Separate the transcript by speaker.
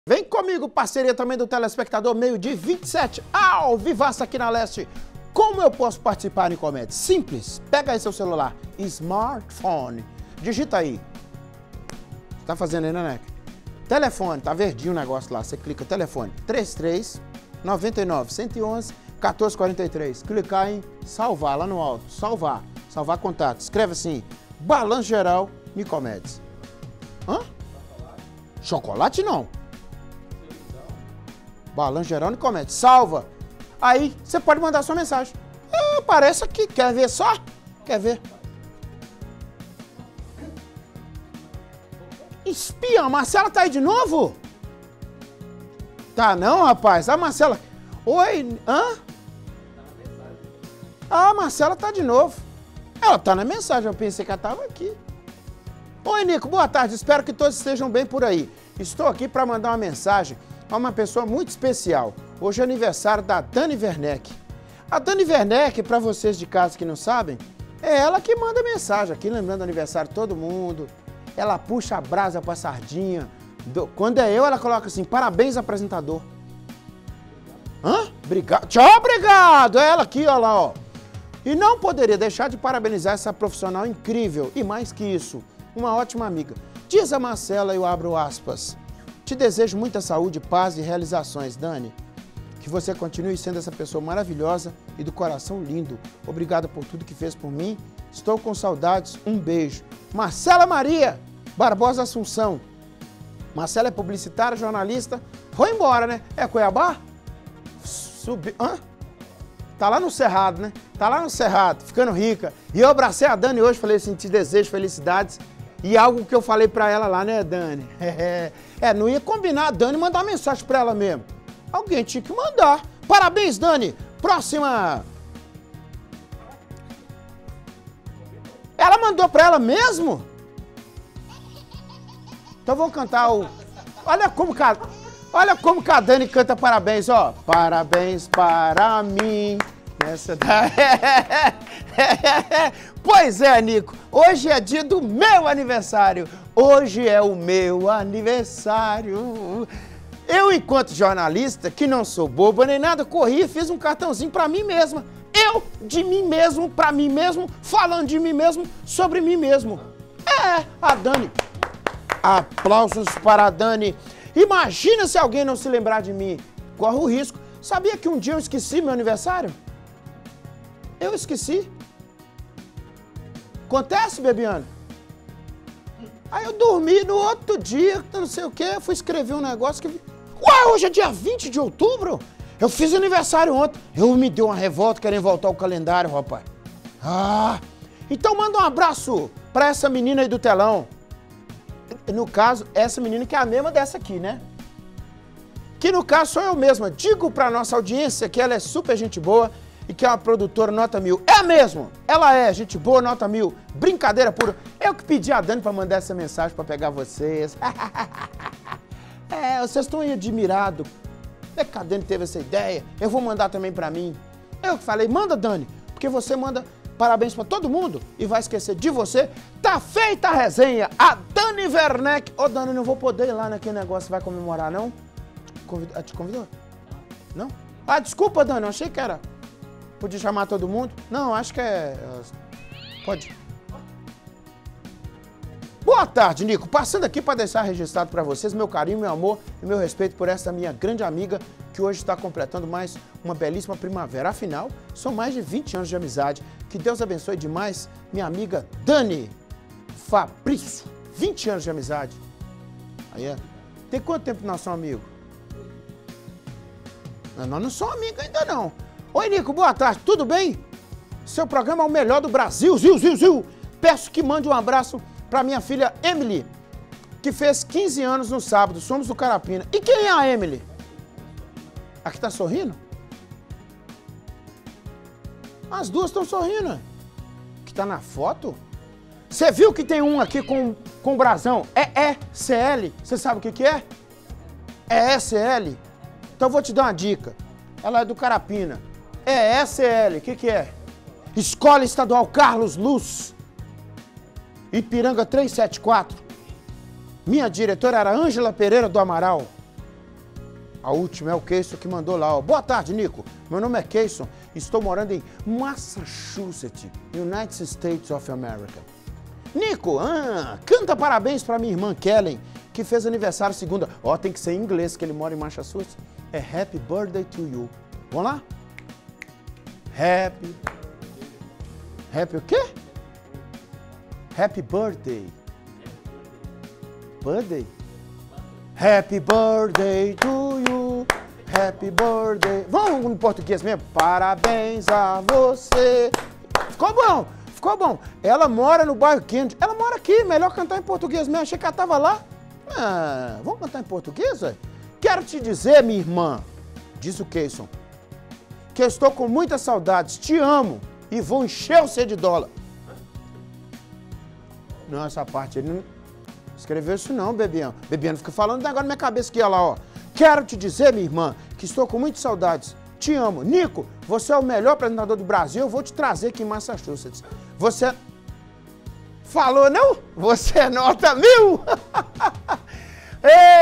Speaker 1: Vem comigo, parceria também do telespectador, meio-dia 27, ao vivaço aqui na Leste. Como eu posso participar, Nicomedes? Simples, pega aí seu celular, smartphone, digita aí. Tá fazendo aí, né? Telefone, tá verdinho o negócio lá, você clica telefone, 33 99 111 1443. Clicar em salvar lá no alto, salvar contato. Escreve assim, Balanço Geral Nicomedes. Hã? Chocolate não. Balanço Geral Nicomedes. Salva. Aí você pode mandar sua mensagem. Aparece aqui. Quer ver só? Quer ver? Espia, a Marcela tá aí de novo? Tá não, rapaz. A Marcela... Oi, hã? A Marcela tá de novo. Ela tá na mensagem, eu pensei que ela tava aqui. Oi, Nico, boa tarde. Espero que todos estejam bem por aí. Estou aqui para mandar uma mensagem a uma pessoa muito especial. Hoje é aniversário da Dani Werneck. A Dani Werneck, para vocês de casa que não sabem, é ela que manda mensagem aqui, lembrando o aniversário de todo mundo. Ela puxa a brasa pra sardinha. Quando é eu, ela coloca assim, parabéns, apresentador. Hã? Obrigado. Tchau, obrigado. É ela aqui, ó lá, ó. E não poderia deixar de parabenizar essa profissional incrível. E mais que isso, uma ótima amiga. Diz a Marcela, eu abro aspas. Te desejo muita saúde, paz e realizações, Dani. Que você continue sendo essa pessoa maravilhosa e do coração lindo. Obrigado por tudo que fez por mim. Estou com saudades. Um beijo. Marcela Maria Barbosa Assunção. Marcela é publicitária, jornalista. Foi embora, né? É Cuiabá? Subiu. Hã? Tá lá no Cerrado, né? Tá lá no Cerrado, ficando rica. E eu abracei a Dani hoje, falei assim, te desejo felicidades. E algo que eu falei pra ela lá, né, Dani? Não ia combinar a Dani mandar uma mensagem pra ela mesmo. Alguém tinha que mandar. Parabéns, Dani. Próxima. Ela mandou pra ela mesmo? Então vou cantar o... Olha como que a Dani canta parabéns, ó. Parabéns para mim. Essa da... Pois é, Nico. Hoje é dia do meu aniversário. Hoje é o meu aniversário. Eu, enquanto jornalista, que não sou bobo nem nada, corri e fiz um cartãozinho pra mim mesma. Eu, de mim mesmo, pra mim mesmo, falando de mim mesmo, sobre mim mesmo. A Dani. Aplausos para a Dani. Imagina se alguém não se lembrar de mim. Corre o risco. Sabia que um dia eu esqueci meu aniversário? Eu esqueci. Acontece, Bebiano? Aí eu dormi no outro dia, não sei o quê, fui escrever um negócio que... Ué, hoje é dia 20 de outubro? Eu fiz aniversário ontem. Eu me deu uma revolta querendo voltar ao calendário, rapaz. Então manda um abraço pra essa menina aí do telão. No caso, essa menina que é a mesma dessa aqui, né? Que no caso sou eu mesma. Digo pra nossa audiência que ela é super gente boa e que é uma produtora nota 1000. É mesmo! Ela é gente boa, nota 1000. Brincadeira pura. Eu que pedi a Dani pra mandar essa mensagem pra pegar vocês. Vocês estão aí admirados. É que a Dani teve essa ideia. Eu vou mandar também pra mim. Eu que falei, manda, Dani, porque você manda parabéns pra todo mundo e vai esquecer de você. Tá feita a resenha. A Dani Werneck. Ô, Dani, não vou poder ir lá naquele negócio, vai comemorar, não? Te convidou? Não? Desculpa, Dani, eu achei que era. Podia chamar todo mundo? Não, acho que é... Pode. Boa tarde, Nico. Passando aqui para deixar registrado para vocês meu carinho, meu amor e meu respeito por essa minha grande amiga que hoje está completando mais uma belíssima primavera. Afinal, são mais de 20 anos de amizade. Que Deus abençoe demais minha amiga Dani Fabrício. 20 anos de amizade. Aí é. Tem quanto tempo nós somos amigos? Nós não somos amigos ainda não. Oi, Nico, boa tarde. Tudo bem? Seu programa é o melhor do Brasil. Ziu. Peço que mande um abraço para minha filha Emily, que fez 15 anos no sábado. Somos do Carapina. E quem é a Emily? A que tá sorrindo? As duas estão sorrindo. Que tá na foto? Você viu que tem um aqui com o brasão? É ECL. Você sabe o que é? É ECL. Então eu vou te dar uma dica. Ela é do Carapina. É ECL. O que é? Escola Estadual Carlos Luz. Ipiranga 374. Minha diretora era Ângela Pereira do Amaral. A última é o Keyson que mandou lá, ó. Boa tarde, Nico. Meu nome é Keyson. Estou morando em Massachusetts, United States of America. Nico, canta parabéns para minha irmã Kellen, que fez aniversário segunda. Ó, tem que ser em inglês, que ele mora em Massachusetts. É Happy Birthday to you. Vamos lá? Happy o quê? Happy Birthday. Birthday? Happy Birthday to you. Happy Birthday. Vamos no português mesmo? Parabéns a você. Ficou bom. Ficou bom. Ela mora no bairro Kennedy. Ela mora aqui. Melhor cantar em português mesmo. Achei que ela estava lá. Vamos cantar em português, velho? Quero te dizer, minha irmã, diz o Keyson, que eu estou com muitas saudades. Te amo e vou encher você de dólar. Não, essa parte ele não escreveu isso não, Bebiano. Bebiano fica falando agora na minha cabeça aqui, olha lá, ó. Quero te dizer, minha irmã, que estou com muitas saudades. Te amo. Nico, você é o melhor apresentador do Brasil. Eu vou te trazer aqui em Massachusetts. Você... Falou, não? Você é nota 1000!